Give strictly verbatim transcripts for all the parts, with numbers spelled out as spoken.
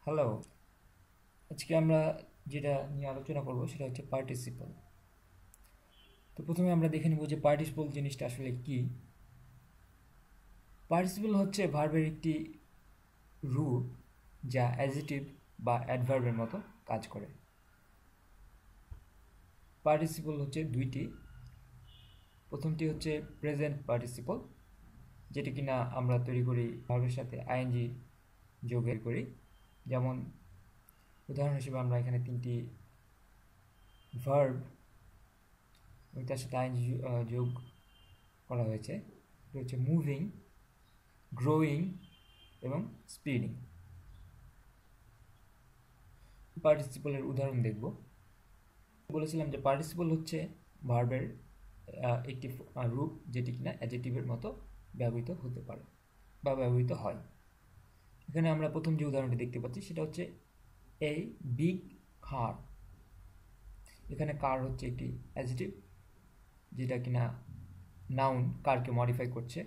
Hello, আজকে আমরা যেটা নিয়ে আলোচনা করব সেটা হচ্ছে পার্টিসিপল। তো প্রথমে আমরা দেখে নিব যে পার্টিসিপল জিনিসটা আসলে কি। পার্টিসিপল হচ্ছে ভার্বের একটি রূপ যা অ্যাডজেক্টিভ বা অ্যাডভার্বের মতো কাজ করে। পার্টিসিপল হচ্ছে দুইটি। প্রথমটি হচ্ছে প্রেজেন্ট পার্টিসিপল, যেটি কিনা আমরা তৈরি করি ভার্বের সাথে আইএনজি যোগ করি। যেমন উদাহরণ হিসেবে আমরা এখানে তিনটি ভার্ব এবং তার সাথে আইএনজি যোগ করা হয়েছে। এটা হচ্ছে মুভিং, গ্রোয়িং এবং স্পিডিং। পার্টিসিপলের উদাহরণ দেখব। বলেছিলাম যে পার্টিসিপল হচ্ছে ভার্বের একটি রূপ যেটি কিনা অ্যাডজেক্টিভের মতো ব্যবহৃত হতে পারে বা ব্যবহৃত হয়। এখানে আমরা প্রথম যে উদাহরণটি দেখতে পাচ্ছি সেটা হচ্ছে এ বিগ কার। এখানে কার হচ্ছে একটি অ্যাডজেক্টিভ যেটা কিনা নাউন কারকে মডিফাই করছে।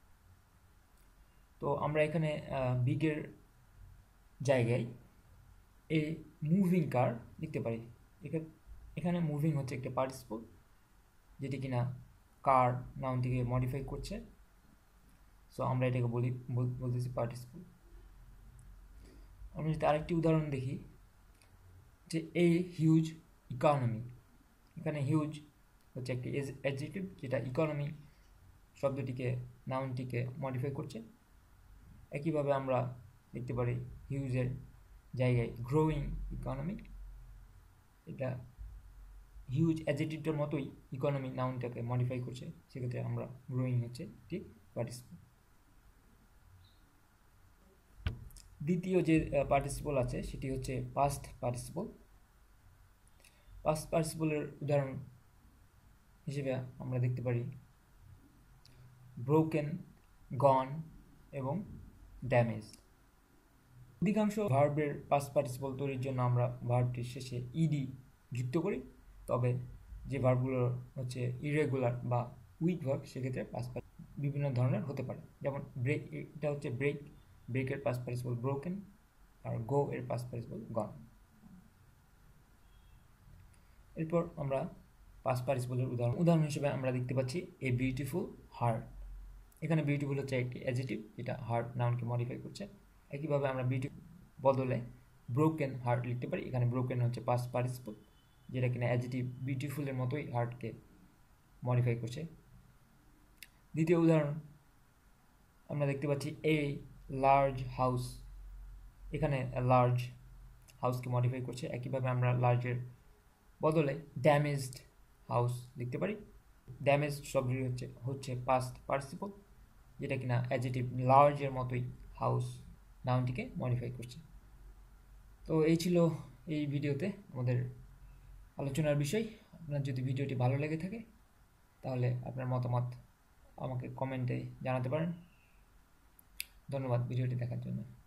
তো আমরা এখানে বিগের জায়গায় এ মুভিং কার লিখতে পারি। এখানে মুভিং হচ্ছে একটা পার্টিসিপল যেটি কিনা কার নাউনটিকে মডিফাই করছে। সো আমরা এটাকে বলি বলতেছি পার্টিসিপল। আমরা যদি আরেকটি উদাহরণ দেখি যে এ হিউজ ইকোনমি। এখানে হিউজ হচ্ছে একটি অ্যাডজেক্টিভ যেটা ইকোনমি শব্দটিকে নাউনটিকে মডিফাই করছে। একইভাবে আমরা দেখতে পারি হিউজের জায়গায় গ্রোয়িং ইকোনমি। এটা হিউজ অ্যাডজেক্টিভটার মতোই ইকোনমি নাউনটাকে মডিফাই করছে, সেক্ষেত্রে আমরা গ্রোয়িং হচ্ছে একটি পার্টিসিপল। দ্বিতীয় যে পার্টিসিপল আছে সেটি হচ্ছে পাস্ট পার্টিসিপল। পাস্ট পার্টিসিপলের উদাহরণ হিসেবে আমরা দেখতে পারি ব্রোকেন, গন এবং ড্যামেজ। অধিকাংশ ভার্বের পাস্ট পার্টিসিপল তৈরির জন্য আমরা ভার্বটির শেষে ইডি যুক্ত করি। তবে যে ভার্বগুলো হচ্ছে ইরেগুলার বা উইক ভার্ব সেক্ষেত্রে পাস্ট বিভিন্ন ধরনের হতে পারে। যেমন ব্রেক, এটা হচ্ছে ব্রেক, ব্রেকের পাস্ট পার্টিসিপল ব্রোকেন, আর গো এর পাস্ট পার্টিসিপল গন। এরপর আমরা পাস্ট পার্টিসিপলের উদাহরণ উদাহরণ হিসেবে আমরা দেখতে পাচ্ছি এ বিউটিফুল হার্ট। এখানে বিউটিফুল হচ্ছে একটি অ্যাডজেক্টিভ যেটা হার্ট নাউনকে মডিফাই করছে। একইভাবে আমরা বিউটিফুল বদলে ব্রোকেন হার্ট লিখতে পারি। এখানে ব্রোকেন হচ্ছে পাস্ট পার্টিসিপল যেটা কিনা অ্যাডজেক্টিভ বিউটিফুলের মতোই হার্টকে মডিফাই করছে। দ্বিতীয় উদাহরণ আমরা দেখতে পাচ্ছি এ লার্জ হাউস। এখানে লার্জ হাউসকে মডিফাই করছে। একইভাবে আমরা লার্জের বদলে ড্যামেজড হাউস লিখতে পারি। ড্যামেজ শব্দটি হচ্ছে হচ্ছে পাস্ট পার্টিসিপল যেটা কিনা অ্যাডজেক্টিভ লার্জের মতোই হাউস নাউনটিকে মডিফাই করছে। তো এই ছিল এই ভিডিওতে আমাদের আলোচনার বিষয়। আপনার যদি ভিডিওটি ভালো লেগে থাকে তাহলে আপনার মতামত আমাকে কমেন্টে জানাতে পারেন। ধন্যবাদ ভিডিওটি দেখার জন্য।